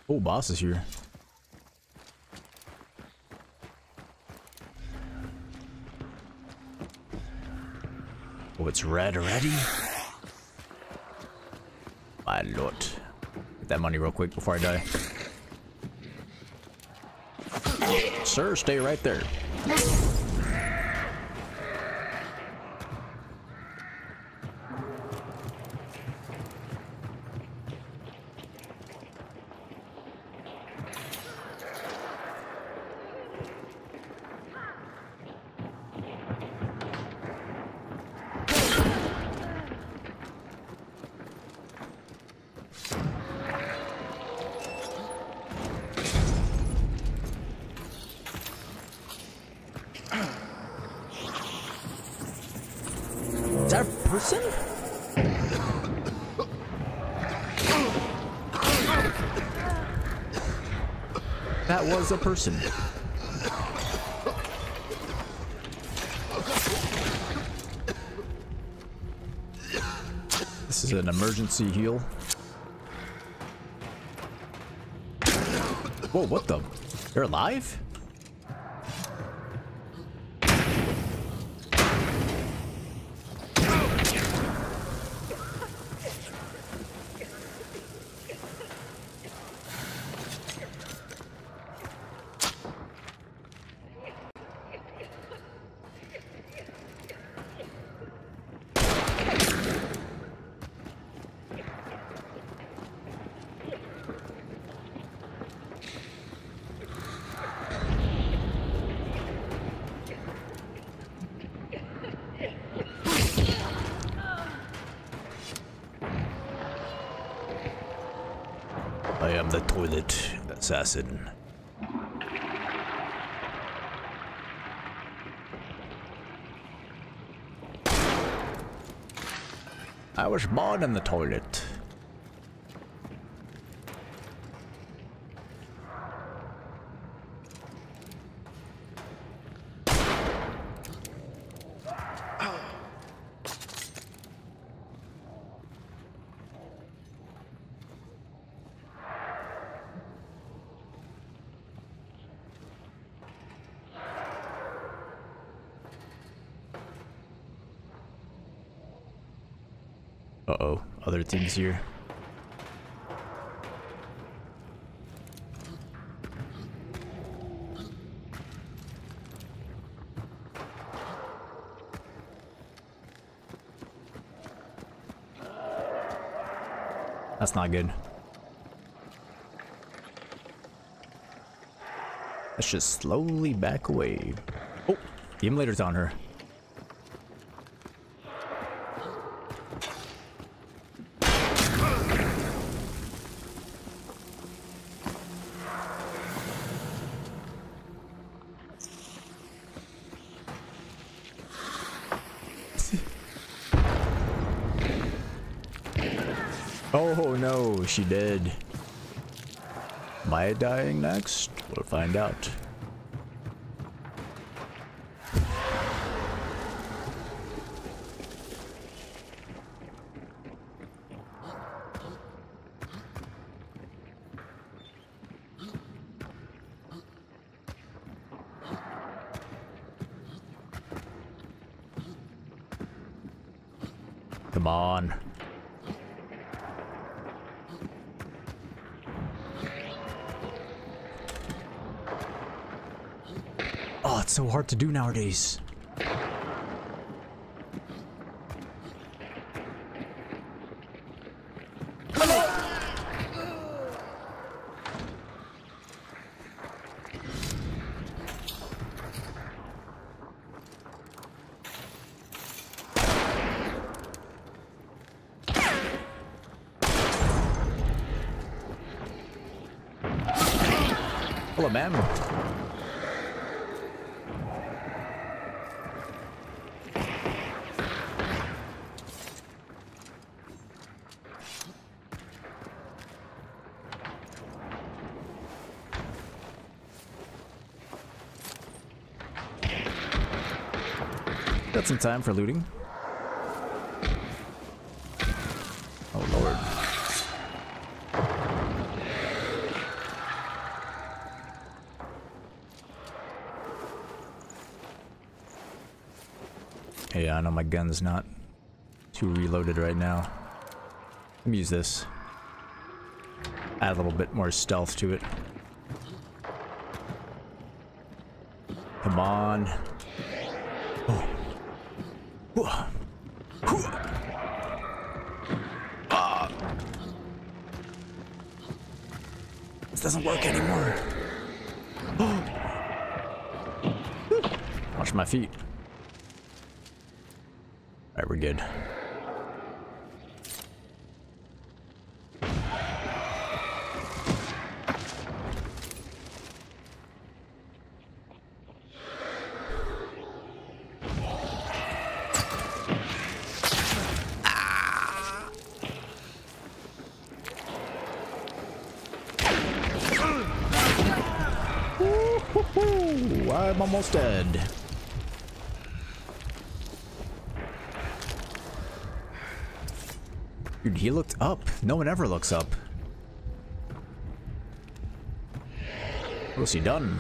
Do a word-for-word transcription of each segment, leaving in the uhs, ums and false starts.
Oh, boss is here. Oh, it's red already? My lord. Get that money real quick before I die. Sir, stay right there. Is that a person? That was a person. This is an emergency heal. Whoa, what the? They're alive? I am the toilet assassin. I was born in the toilet. Uh-oh, other things here. That's not good. Let's just slowly back away. Oh, the emulator's on her. Oh no, she did. Am I dying next? We'll find out. Come on. Oh, it's so hard to do nowadays. Hello, ma'am. Got some time for looting. Oh lord. Yeah, I know my gun's not too reloaded right now. Let me use this. Add a little bit more stealth to it. Come on. Oh. Ah. This doesn't work anymore. Watch my feet. Alright, we're good. I'm almost dead. Dude, he looked up. No one ever looks up. What's he done?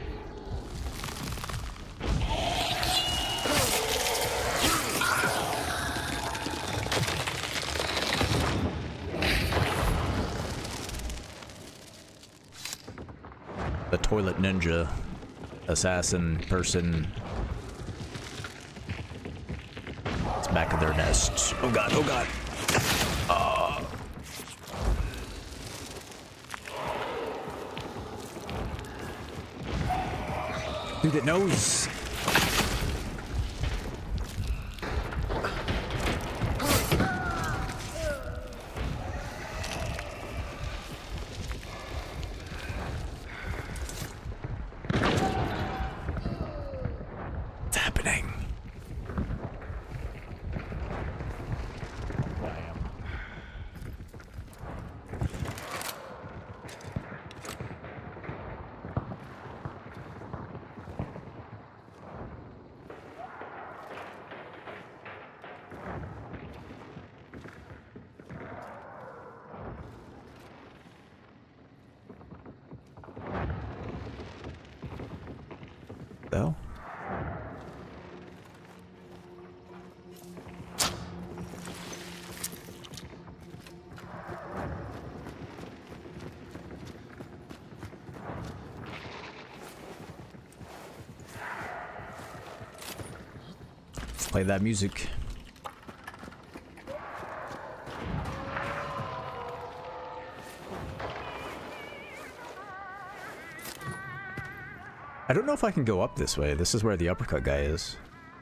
The toilet ninja. Assassin person. It's back of their nest. Oh god, oh god. Uh. Dude, it knows. Though. Let's play that music. I don't know if I can go up this way. This is where the uppercut guy is.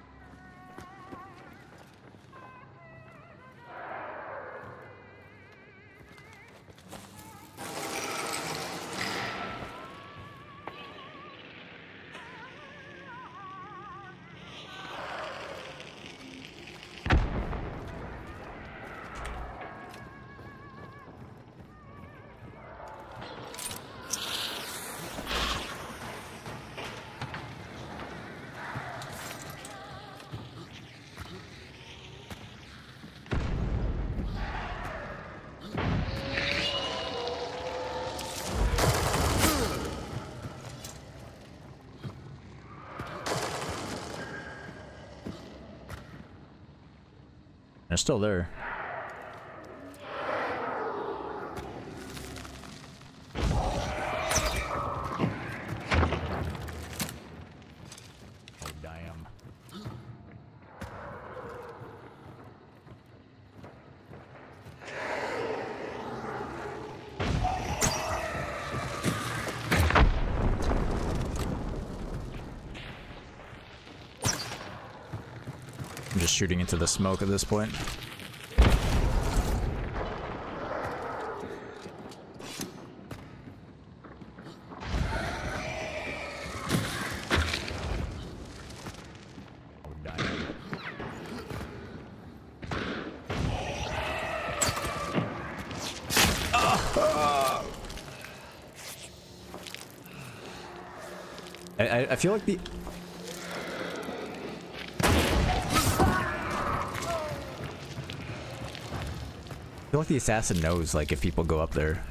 They're still there. Oh, damn. I'm just shooting into the smoke at this point. I, I feel like the... I feel like the assassin knows, like, if people go up there.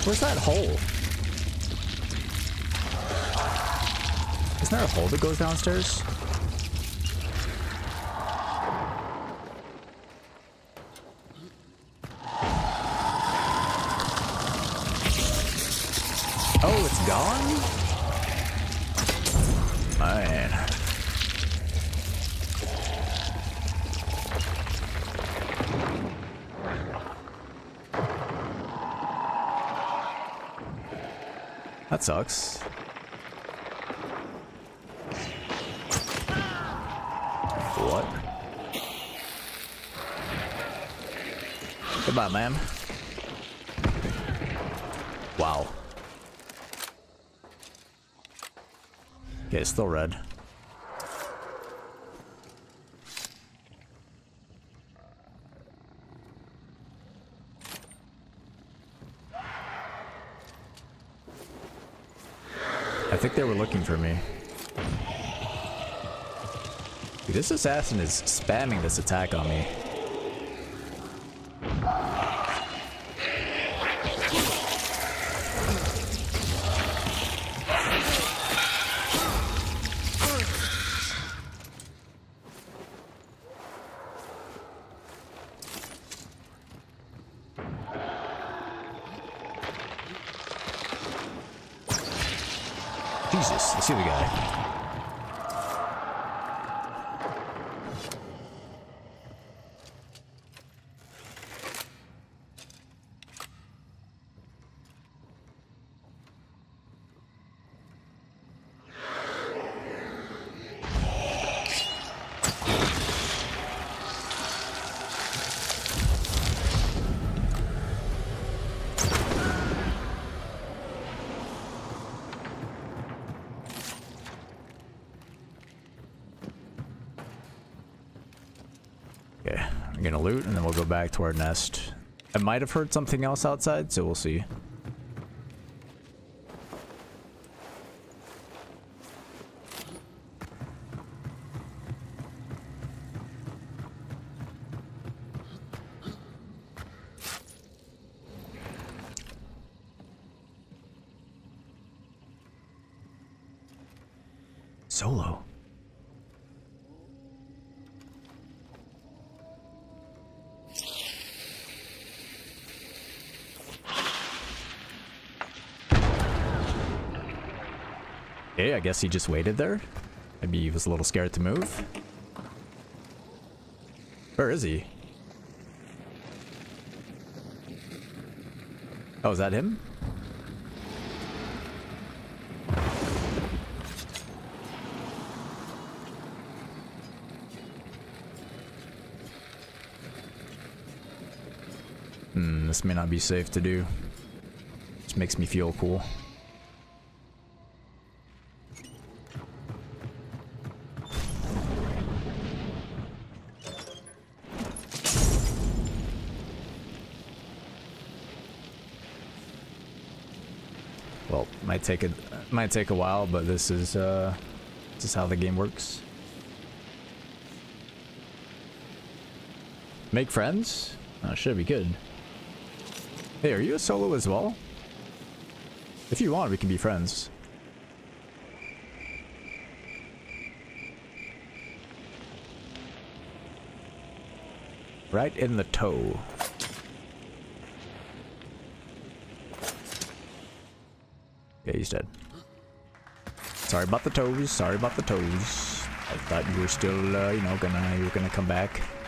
Where's that hole? Isn't there a hole that goes downstairs? Oh, it's gone? Man. That sucks. What? Goodbye, ma'am. Wow. Okay, it's still red. I think they were looking for me. Dude, this assassin is spamming this attack on me. Jesus, I see the guy. Okay, I'm gonna loot and then we'll go back to our nest. I might have heard something else outside, so we'll see. Solo. Okay, I guess he just waited there. Maybe he was a little scared to move. Where is he? Oh, is that him? Hmm, this may not be safe to do. Just makes me feel cool. Well, might take a might take a while, but this is uh, this is how the game works. Make friends? Oh, should be good. Hey, are you a solo as well? If you want, we can be friends. Right in the toe. Yeah, he's dead. Sorry about the toes. Sorry about the toes. I thought you were still, uh, you know, gonna you were gonna come back.